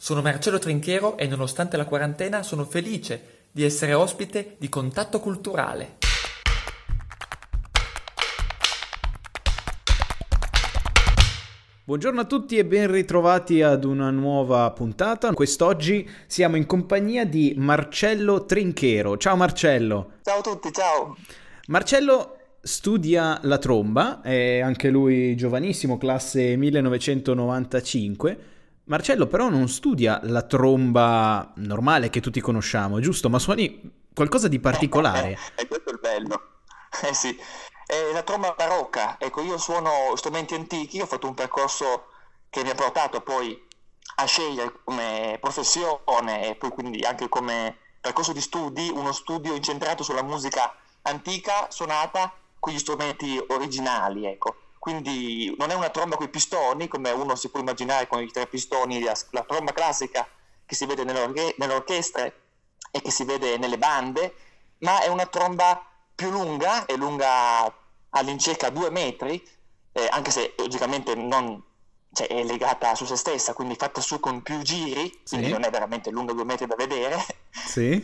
Sono Marcello Trinchero e nonostante la quarantena sono felice di essere ospite di Contatto Culturale. Buongiorno a tutti e ben ritrovati ad una nuova puntata. Quest'oggi siamo in compagnia di Marcello Trinchero. Ciao Marcello. Ciao a tutti, ciao. Marcello studia la tromba, è anche lui giovanissimo, classe 1995. Marcello però non studia la tromba normale che tutti conosciamo, giusto? Ma suoni qualcosa di particolare. E questo è il bello. Eh sì, è la tromba barocca. Ecco, io suono strumenti antichi, ho fatto un percorso che mi ha portato poi a scegliere come professione e poi quindi anche come percorso di studi, uno studio incentrato sulla musica antica suonata con gli strumenti originali, ecco. Quindi non è una tromba con i pistoni, come uno si può immaginare con i tre pistoni, la tromba classica che si vede nelle orchestre e che si vede nelle bande, ma è una tromba più lunga, è lunga all'incirca 2 metri, anche se logicamente non, cioè, è legata su se stessa, quindi fatta su con più giri, quindi Sì. non è veramente lunga 2 metri da vedere. Sì.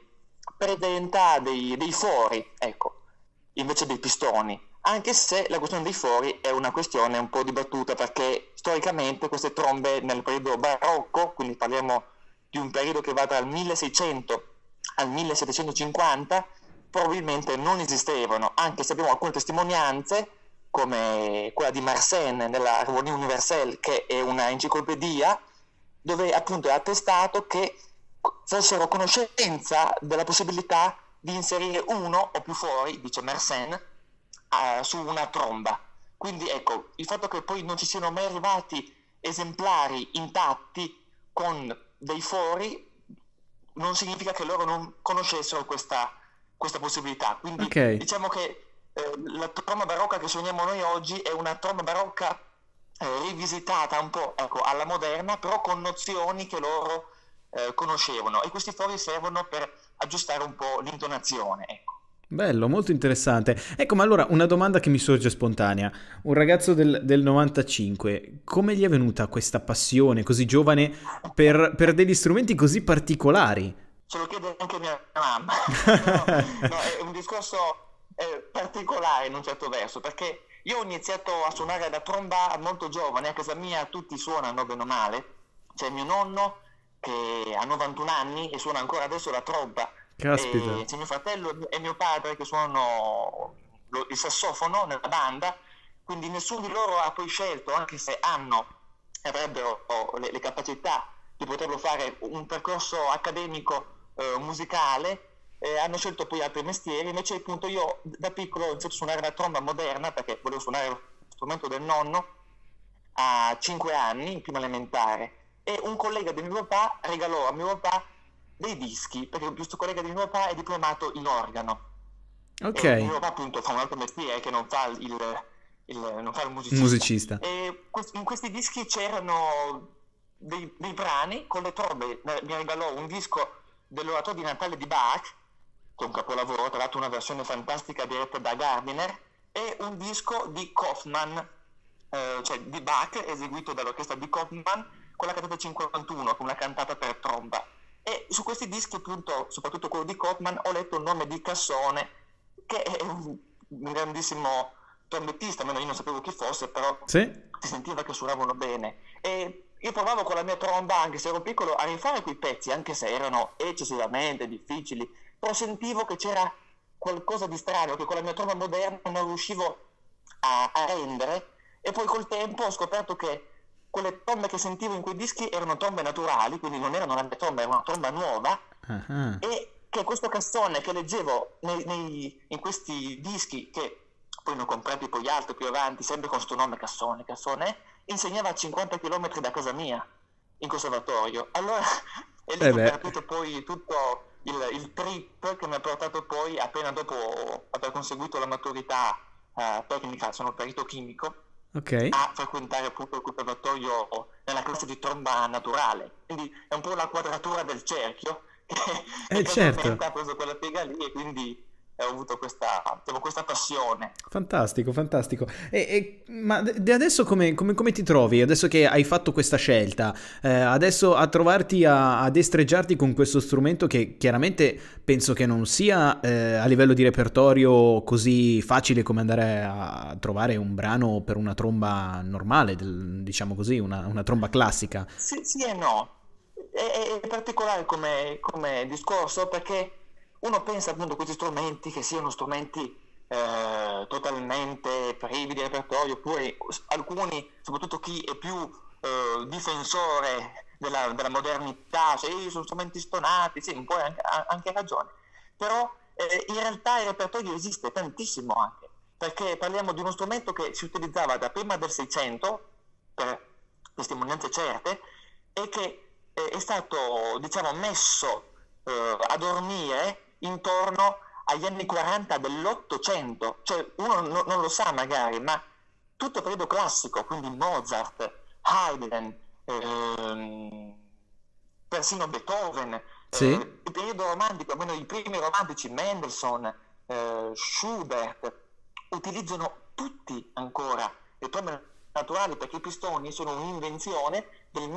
Presenta dei fori, ecco, invece dei pistoni, anche se la questione dei fori è una questione un po' dibattuta perché storicamente queste trombe nel periodo barocco, quindi parliamo di un periodo che va dal 1600 al 1750, probabilmente non esistevano, anche se abbiamo alcune testimonianze come quella di Mersenne nella Revue Universelle, che è una enciclopedia dove appunto è attestato che fossero a conoscenza della possibilità di inserire uno o più fori, dice Mersenne, su una tromba. Quindi ecco, il fatto che poi non ci siano mai arrivati esemplari intatti con dei fori non significa che loro non conoscessero questa possibilità. Quindi Ok. diciamo che la tromba barocca che suoniamo noi oggi è una tromba barocca rivisitata un po', ecco, alla moderna, però con nozioni che loro conoscevano, e questi fori servono per aggiustare un po' l'intonazione, ecco. Bello, molto interessante. Ecco, ma allora una domanda che mi sorge spontanea. Un ragazzo del 95, come gli è venuta questa passione così giovane per degli strumenti così particolari? Ce lo chiede anche mia mamma. No, è un discorso particolare in un certo verso, perché io ho iniziato a suonare la tromba molto giovane, a casa mia tutti suonano bene o male, c'è mio nonno che ha 91 anni e suona ancora adesso la tromba, Caspita. e c'è mio fratello e mio padre che suonano il sassofono nella banda, quindi nessuno di loro ha poi scelto, anche se avrebbero le capacità di poterlo fare, un percorso accademico musicale, hanno scelto poi altri mestieri. Invece appunto io da piccolo ho iniziato a suonare la tromba moderna perché volevo suonare lo strumento del nonno a 5 anni, in prima elementare, e un collega di mio papà regalò a mio papà dei dischi, perché questo collega di mio papà è diplomato in organo, Ok, e mio papà appunto fa un altro mestiere che non fa non fa il un musicista, musicista. e in questi dischi c'erano dei brani con le trombe. Mi regalò un disco dell'oratorio di Natale di Bach, che è un capolavoro, tra l'altro una versione fantastica diretta da Gardiner, e un disco di Kaufmann, cioè di Bach, eseguito dall'orchestra di Kaufmann, con la cantata 51, con una cantata per tromba. E su questi dischi, appunto, soprattutto quello di Kaufmann, ho letto il nome di Cassone, che è un grandissimo trombettista, almeno io non sapevo chi fosse, però Sì? si sentiva che suonavano bene. E io provavo con la mia tromba, anche se ero piccolo, a rifare quei pezzi, anche se erano eccessivamente difficili, però sentivo che c'era qualcosa di strano che con la mia tromba moderna non riuscivo a rendere, e poi col tempo ho scoperto che quelle trombe che sentivo in quei dischi erano trombe naturali, quindi non erano la mia tromba, era una tromba nuova, Ah, e che questo cassone che leggevo in questi dischi, che poi ne ho comprati poi altri più avanti, sempre con sto nome Cassone, insegnava a 50 km da casa mia, in conservatorio. Allora è lì che eh è beh, partito poi tutto il trip che mi ha portato poi, appena dopo aver conseguito la maturità tecnica, sono perito chimico, ok. a frequentare appunto il conservatorio nella classe di tromba naturale. Quindi è un po' la quadratura del cerchio, che Certo. casualmente ha preso quella piega lì, e quindi ho avuto questa passione. Fantastico, fantastico. Ma adesso come ti trovi? Adesso che hai fatto questa scelta, adesso a trovarti a destreggiarti con questo strumento che chiaramente penso che non sia a livello di repertorio così facile come andare a trovare un brano per una tromba normale, diciamo così, una tromba classica. Sì e no. È particolare come discorso, perché uno pensa appunto a questi strumenti che siano strumenti totalmente privi di repertorio, oppure alcuni, soprattutto chi è più difensore della modernità, cioè sono strumenti stonati, sì, un po' anche ragione, però in realtà il repertorio esiste tantissimo anche, perché parliamo di uno strumento che si utilizzava da prima del 600 per testimonianze certe, e che è stato, diciamo, messo a dormire intorno agli anni 40 dell'800, cioè uno non lo sa magari, ma tutto periodo classico, quindi Mozart, Haydn, persino Beethoven, Sì. il periodo romantico, almeno i primi romantici, Mendelssohn, Schubert, utilizzano tutti ancora le trombe naturali, perché i pistoni sono un'invenzione del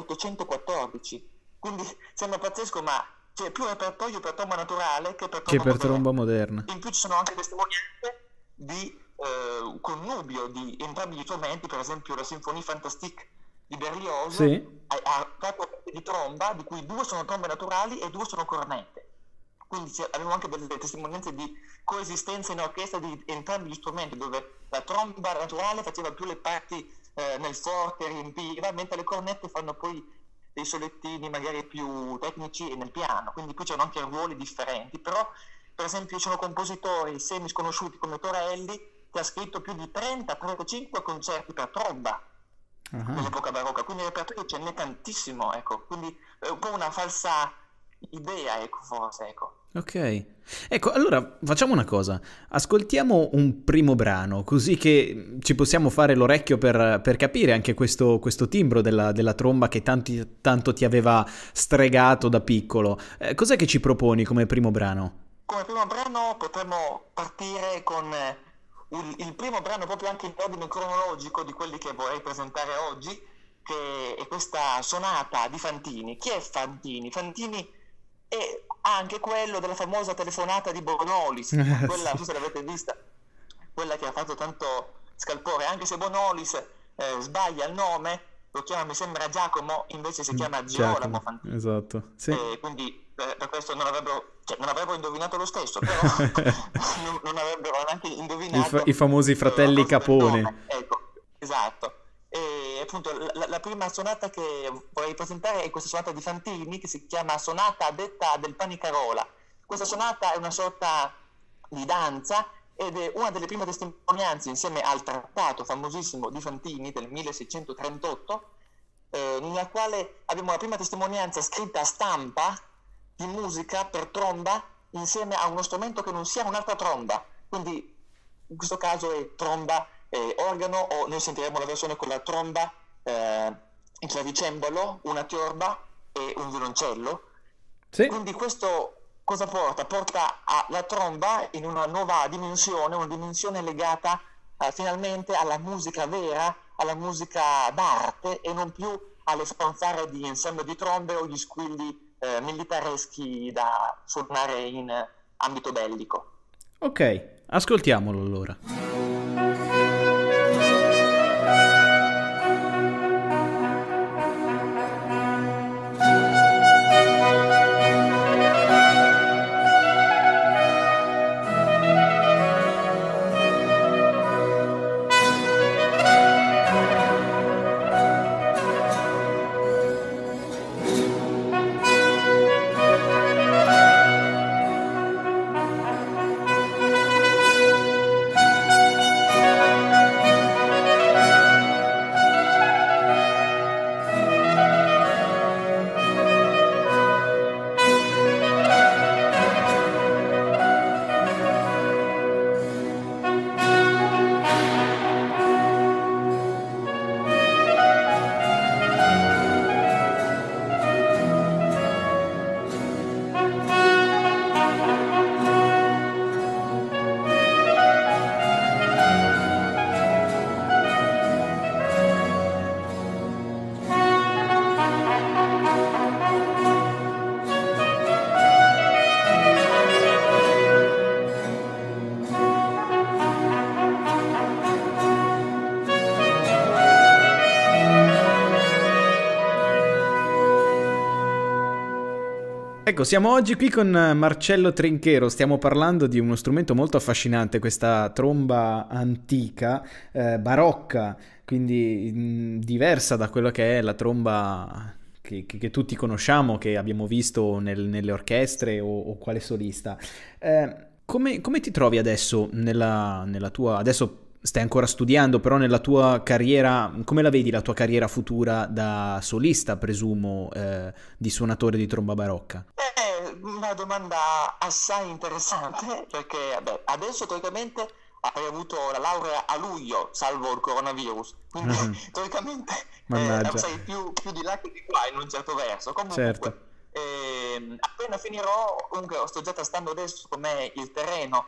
1814, quindi sembra pazzesco, ma c'è più repertorio per tromba naturale che per Che tromba per tromba moderna. moderna. In più ci sono anche testimonianze di connubio di entrambi gli strumenti, per esempio la Symphonie Fantastique di Berlioz Sì. ha 4 pezzi di tromba, di cui 2 sono trombe naturali e 2 sono cornette. Quindi abbiamo anche delle testimonianze di coesistenza in orchestra di entrambi gli strumenti, dove la tromba naturale faceva più le parti nel forte, riempiva, mentre le cornette fanno poi dei solettini magari più tecnici e nel piano. Quindi qui c'erano anche ruoli differenti, però per esempio ci sono compositori semi sconosciuti come Torelli, che ha scritto più di 30-35 concerti per tromba nell'epoca barocca, quindi il repertorio ce n'è tantissimo, ecco, quindi è un po' una falsa idea, ecco, forse, ecco. Ok, ecco, allora facciamo una cosa, ascoltiamo un primo brano, così che ci possiamo fare l'orecchio per capire anche questo timbro della tromba che tanto ti aveva stregato da piccolo. Cos'è che ci proponi come primo brano? Come primo brano potremmo partire con il primo brano, proprio anche in ordine cronologico di quelli che vorrei presentare oggi, che è questa sonata di Fantini. Chi è Fantini? Fantini è anche quello della famosa telefonata di Bonolis, quella, non so se l'avete vista, quella che ha fatto tanto scalpore, anche se Bonolis sbaglia il nome, lo chiama, mi sembra, Giacomo, invece si chiama Girolamo Fantini. Esatto, sì. Quindi per questo non avrebbero indovinato lo stesso, però non avrebbero neanche indovinato I famosi fratelli Capone. Ecco, esatto. E appunto la prima sonata che vorrei presentare è questa sonata di Fantini, che si chiama Sonata detta del Panicarola. Questa sonata è una sorta di danza ed è una delle prime testimonianze, insieme al trattato famosissimo di Fantini del 1638, nella quale abbiamo la prima testimonianza scritta a stampa di musica per tromba insieme a uno strumento che non sia un'altra tromba, quindi in questo caso è tromba organo, o noi sentiremo la versione con la tromba, il clavicembalo, una tiorba e un violoncello. Sì. Quindi questo cosa porta? Porta la tromba in una nuova dimensione, una dimensione legata finalmente alla musica vera, alla musica d'arte, e non più alle fanfare di ensemble di trombe o gli squilli militareschi da suonare in ambito bellico. Ok, ascoltiamolo allora. Ecco, siamo oggi qui con Marcello Trinchero, stiamo parlando di uno strumento molto affascinante, questa tromba antica, barocca, quindi diversa da quello che è la tromba che tutti conosciamo, che abbiamo visto nelle orchestre o quale solista. Come ti trovi adesso nella tua... Adesso stai ancora studiando, però nella tua carriera, come la vedi la tua carriera futura da solista, presumo, di suonatore di tromba barocca? Una domanda assai interessante, perché vabbè, adesso teoricamente avrei avuto la laurea a luglio, salvo il coronavirus, quindi teoricamente sei più di là che di qua in un certo verso. Comunque, certo. Appena finirò, comunque sto già tastando adesso com'è il terreno.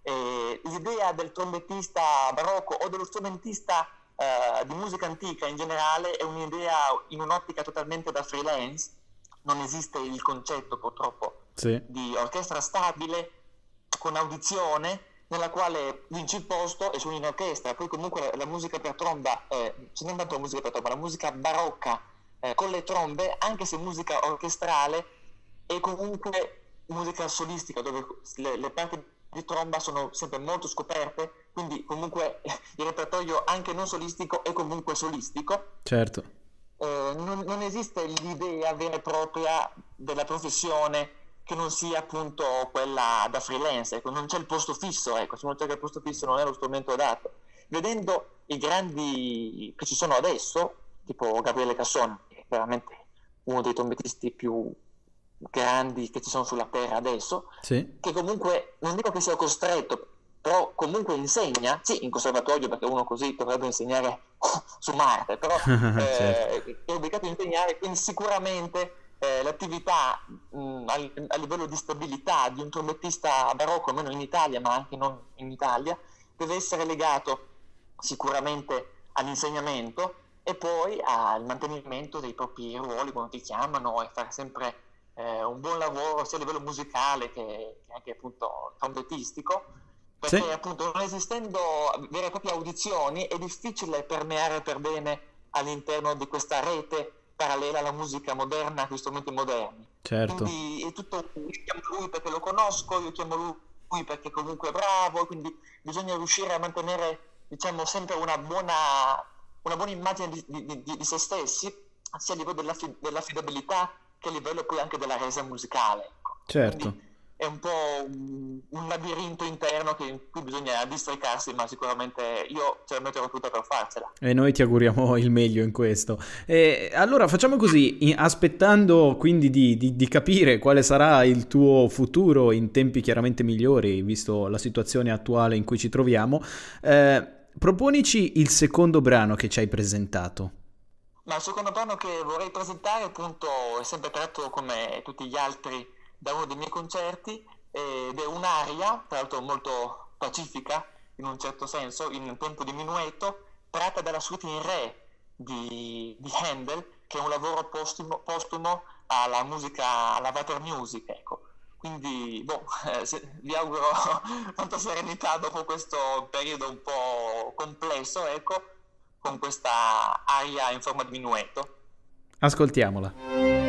L'idea del trombettista barocco o dello strumentista di musica antica in generale è un'idea in un'ottica totalmente da freelance. Non esiste il concetto purtroppo di orchestra stabile con audizione nella quale vinci il posto e suoni in orchestra. Poi comunque la musica per tromba, non tanto la musica per tromba, la musica barocca con le trombe, anche se musica orchestrale, è comunque musica solistica, dove le parti di tromba sono sempre molto scoperte, quindi comunque il repertorio anche non solistico è comunque solistico. Certo. Non esiste l'idea vera e propria della professione che non sia appunto quella da freelance, ecco, non c'è il posto fisso, ecco, se non c'è il posto fisso non è lo strumento adatto. Vedendo i grandi che ci sono adesso, tipo Gabriele Cassoni, che è veramente uno dei trombettisti più grandi che ci sono sulla terra adesso, che comunque non dico che sia costretto, però comunque insegna, sì, in conservatorio, perché uno così dovrebbe insegnare su Marte, però certo. È obbligato a insegnare, quindi sicuramente l'attività a livello di stabilità di un trombettista barocco, almeno in Italia, ma anche non in Italia, deve essere legato sicuramente all'insegnamento e poi al mantenimento dei propri ruoli quando ti chiamano, e fare sempre un buon lavoro sia a livello musicale che anche appunto trombettistico, perché appunto non esistendo vere e proprie audizioni è difficile permeare per bene all'interno di questa rete parallela alla musica moderna, agli strumenti moderni. Certo. Quindi è tutto, io chiamo lui perché lo conosco, io chiamo lui perché comunque è bravo, quindi bisogna riuscire a mantenere, diciamo, sempre una buona immagine di se stessi, sia a livello dell'affidabilità che a livello poi anche della resa musicale. Certo. Quindi è un po' un labirinto interno in cui bisogna districarsi, ma sicuramente io ce la metterò tutta per farcela. E noi ti auguriamo il meglio in questo. Allora facciamo così, aspettando quindi di capire quale sarà il tuo futuro in tempi chiaramente migliori, visto la situazione attuale in cui ci troviamo, proponici il secondo brano che ci hai presentato. Ma il secondo brano che vorrei presentare appunto è sempre tratto come tutti gli altri da uno dei miei concerti, ed è un'aria, tra l'altro molto pacifica in un certo senso, in tempo di minuetto, tratta dalla suite in re di Handel, che è un lavoro postumo alla musica, alla Water Music, ecco. Quindi vi auguro tanta serenità dopo questo periodo un po' complesso, ecco, con questa aria in forma di minuetto. Ascoltiamola.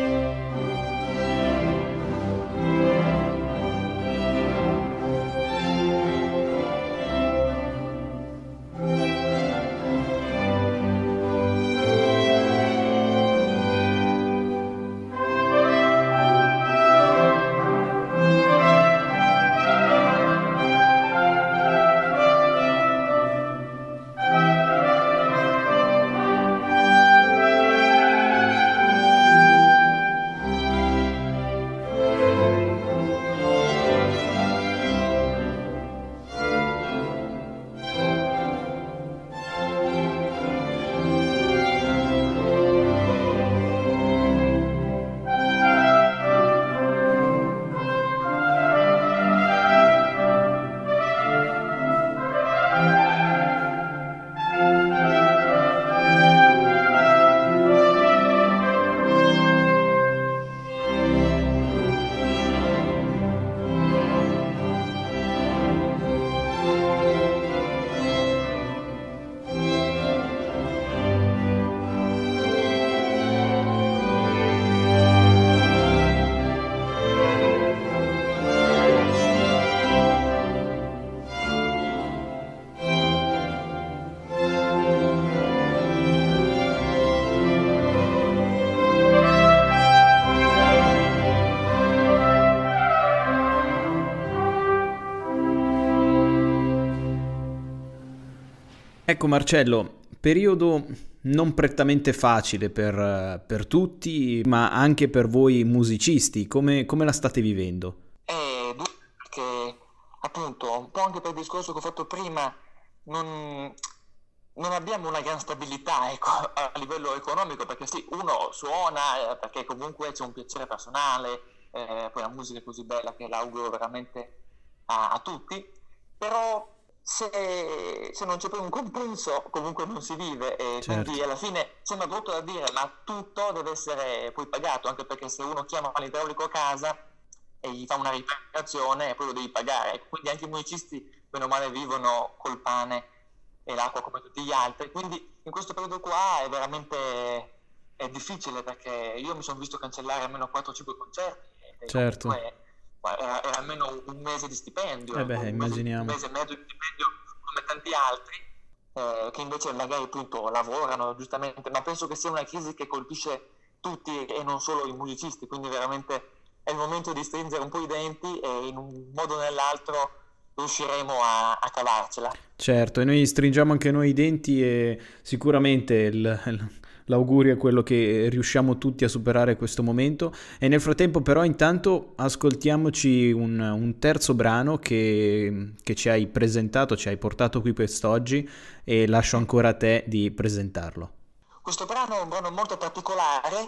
Ecco Marcello, periodo non prettamente facile per tutti, ma anche per voi musicisti. Come la state vivendo? Perché appunto, un po' anche per il discorso che ho fatto prima, non, non abbiamo una gran stabilità, ecco, a livello economico, perché sì, uno suona, perché comunque c'è un piacere personale, poi la musica è così bella che l'auguro veramente a tutti, però se non c'è poi un compenso comunque non si vive, e Certo, quindi alla fine sembra brutto da dire, ma tutto deve essere poi pagato, anche perché se uno chiama l'idraulico a casa e gli fa una riparazione e poi lo devi pagare, quindi anche i musicisti bene o male vivono col pane e l'acqua come tutti gli altri, quindi in questo periodo qua è difficile, perché io mi sono visto cancellare almeno 4-5 concerti, e certo. comunque era almeno un mese di stipendio, Eh ecco, beh, un immaginiamo. mese e mezzo di stipendio come tanti altri, che invece magari appunto lavorano giustamente, ma penso che sia una crisi che colpisce tutti e non solo i musicisti, quindi veramente è il momento di stringere un po' i denti e in un modo o nell'altro riusciremo a cavarcela. Certo, e noi stringiamo anche noi i denti e sicuramente l'augurio è quello che riusciamo tutti a superare questo momento. E nel frattempo però intanto ascoltiamoci un terzo brano che ci hai presentato, ci hai portato qui quest'oggi e lascio ancora a te di presentarlo. Questo brano è un brano molto particolare,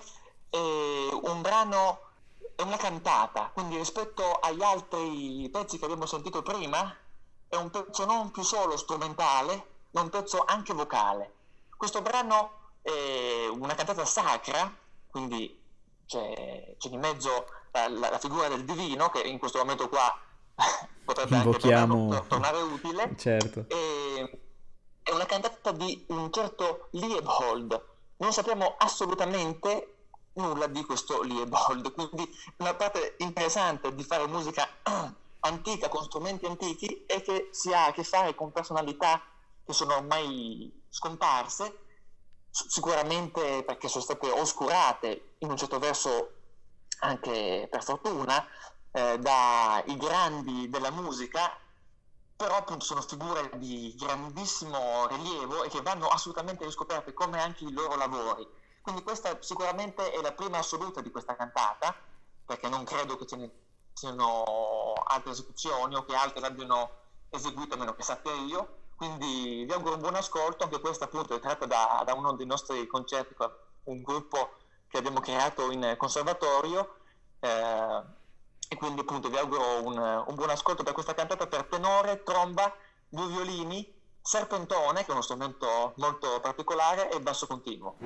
è una cantata, quindi rispetto agli altri pezzi che abbiamo sentito prima, è un pezzo non più solo strumentale, ma un pezzo anche vocale. Questo brano è una cantata sacra, quindi c'è di mezzo la figura del divino, che in questo momento qua potrebbe anche Invochiamo... tornare utile, Certo. e è una cantata di un certo Liebold. Non sappiamo assolutamente nulla di questo Liebold, quindi una parte interessante di fare musica antica con strumenti antichi è che si ha a che fare con personalità che sono ormai scomparse, sicuramente perché sono state oscurate in un certo verso anche per fortuna dai grandi della musica, però appunto sono figure di grandissimo rilievo e che vanno assolutamente riscoperte, come anche i loro lavori. Quindi questa sicuramente è la prima assoluta di questa cantata, perché non credo che ce ne siano altre esecuzioni o che altre l'abbiano eseguita, a meno che sappia io. Quindi vi auguro un buon ascolto. Anche questa appunto è tratta da uno dei nostri concerti, un gruppo che abbiamo creato in conservatorio, e quindi appunto vi auguro un buon ascolto per questa cantata per tenore, tromba, due violini, serpentone, che è uno strumento molto particolare, e basso continuo.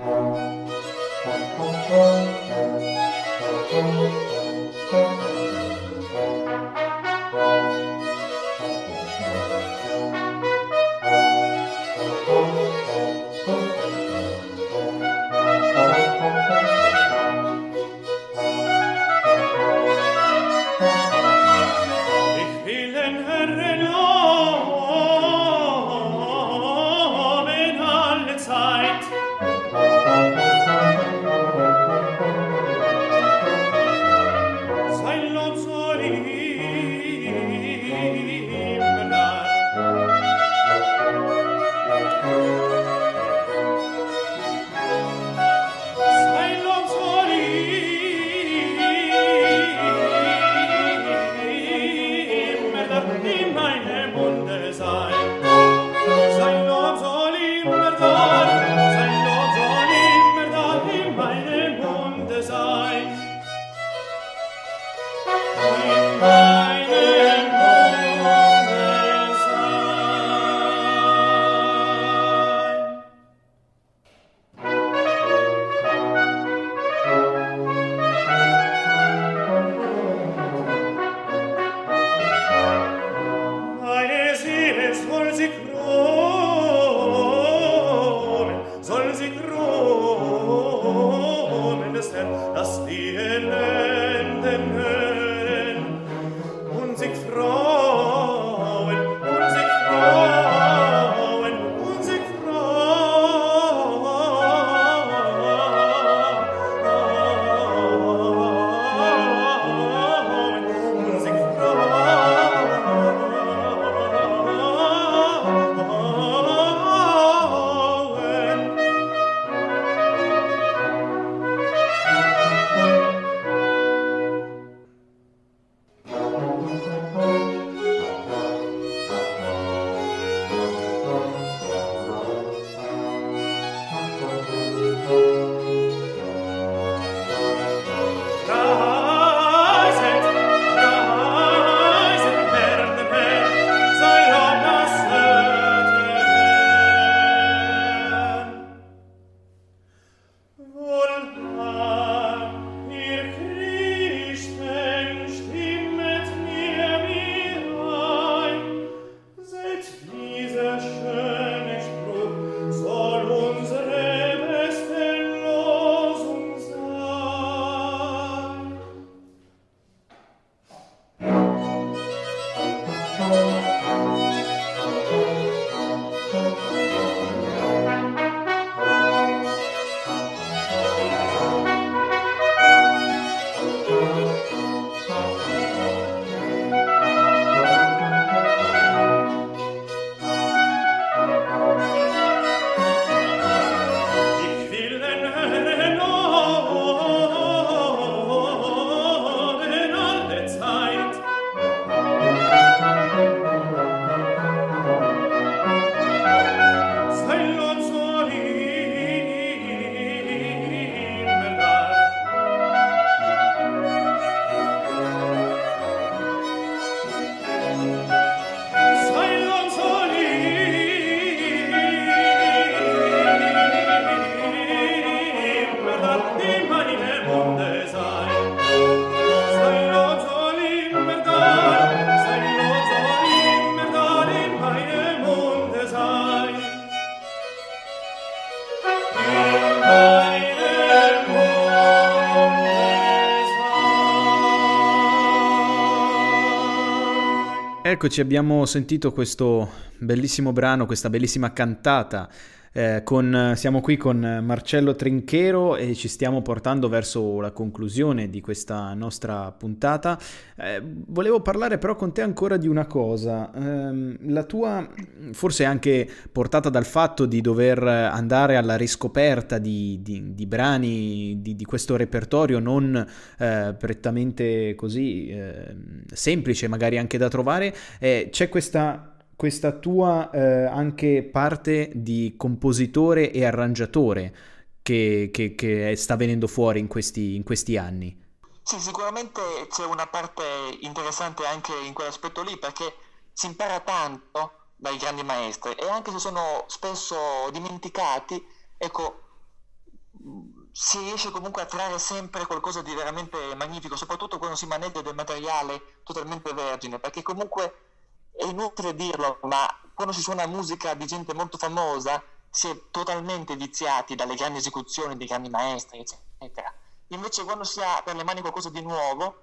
Eccoci, abbiamo sentito questo bellissimo brano, questa bellissima cantata. Siamo qui con Marcello Trinchero e ci stiamo portando verso la conclusione di questa nostra puntata. Volevo parlare però con te ancora di una cosa. La tua, forse anche portata dal fatto di dover andare alla riscoperta di brani di questo repertorio non prettamente così semplice, magari anche da trovare, c'è questa tua anche parte di compositore e arrangiatore che sta venendo fuori in questi anni. Sì, sicuramente c'è una parte interessante anche in quell'aspetto lì, perché si impara tanto dai grandi maestri e anche se sono spesso dimenticati, ecco, si riesce comunque a trarre sempre qualcosa di veramente magnifico, soprattutto quando si maneggia del materiale totalmente vergine, perché comunque è inutile dirlo, ma quando si suona musica di gente molto famosa si è totalmente viziati dalle grandi esecuzioni dei grandi maestri, eccetera. Invece quando si ha per le mani qualcosa di nuovo,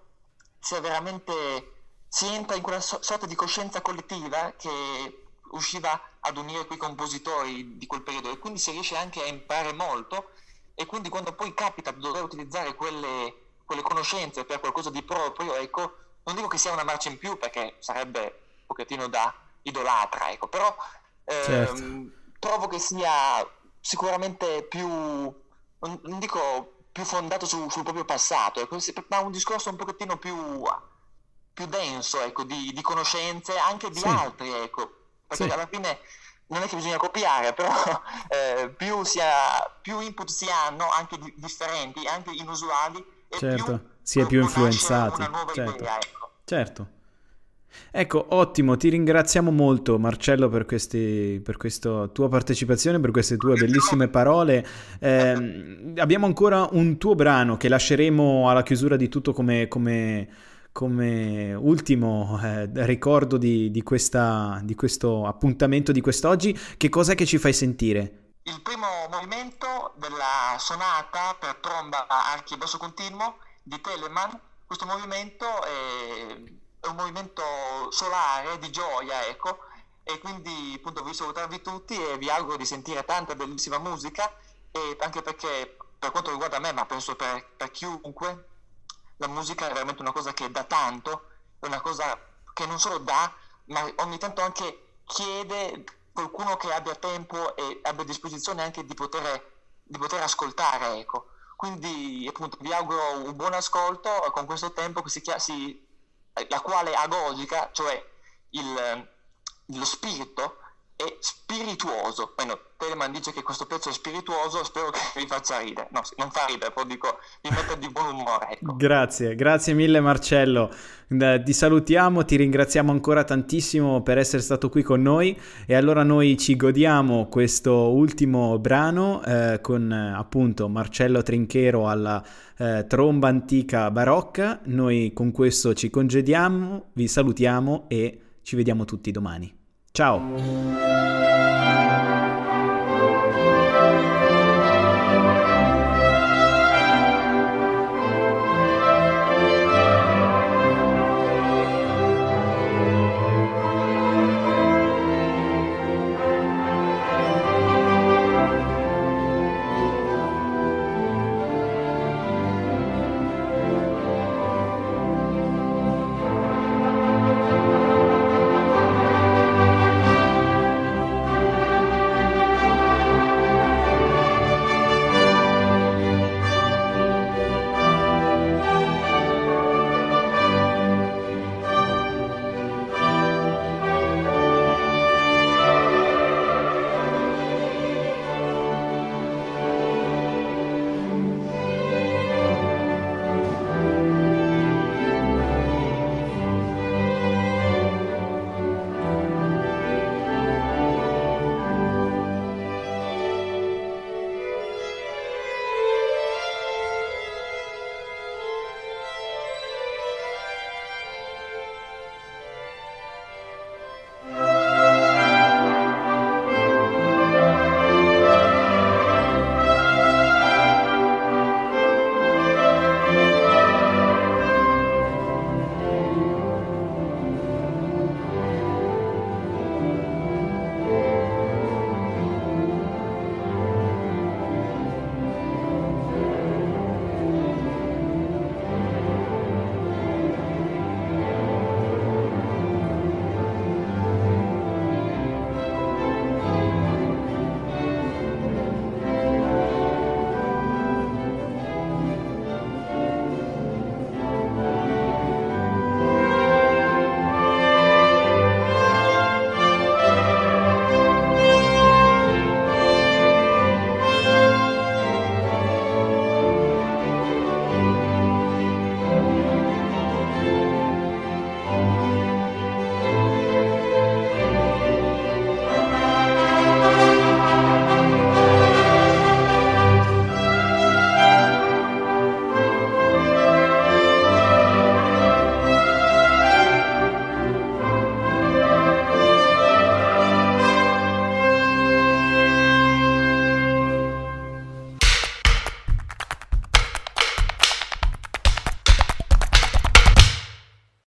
si entra in quella sorta di coscienza collettiva che riusciva ad unire quei compositori di quel periodo e quindi si riesce anche a imparare molto e quindi quando poi capita di dover utilizzare quelle conoscenze per qualcosa di proprio, ecco, non dico che sia una marcia in più perché sarebbe un pochettino da idolatra, ecco, però Certo. trovo che sia sicuramente più, non dico più fondato sul proprio passato, ecco, ma un discorso un pochettino più denso, ecco, di conoscenze anche di Sì, altri, ecco, perché sì, alla fine non è che bisogna copiare, però più input si hanno, anche differenti, anche inusuali, e più certo. Si è più nasce una influenzati, nuova certo, idea, ecco. certo. Ecco, ottimo, ti ringraziamo molto Marcello per questa tua partecipazione, per queste tue bellissime parole. Abbiamo ancora un tuo brano che lasceremo alla chiusura di tutto come ultimo ricordo di questo appuntamento di quest'oggi. Che cos'è che ci fai sentire? Il primo movimento della sonata per tromba, archi e basso continuo di Telemann, questo movimento è un movimento solare, di gioia, ecco, e quindi appunto voglio salutarvi tutti e vi auguro di sentire tanta bellissima musica e anche perché per quanto riguarda me, ma penso per chiunque, la musica è veramente una cosa che dà tanto, è una cosa che non solo dà, ma ogni tanto anche chiede qualcuno che abbia tempo e abbia disposizione anche di poter ascoltare, ecco. Quindi appunto vi auguro un buon ascolto con questo tempo che la quale agogica, cioè lo spirito è spirituoso. Bueno, Telemann dice che questo pezzo è spirituoso, spero che vi faccia ridere. No, non fa ridere, però dico, vi mette di buon umore, ecco. Grazie mille Marcello. Ti salutiamo, ti ringraziamo ancora tantissimo per essere stato qui con noi e allora noi ci godiamo questo ultimo brano con appunto Marcello Trinchero alla tromba antica barocca. Noi con questo ci congediamo, vi salutiamo e ci vediamo tutti domani. Ciao!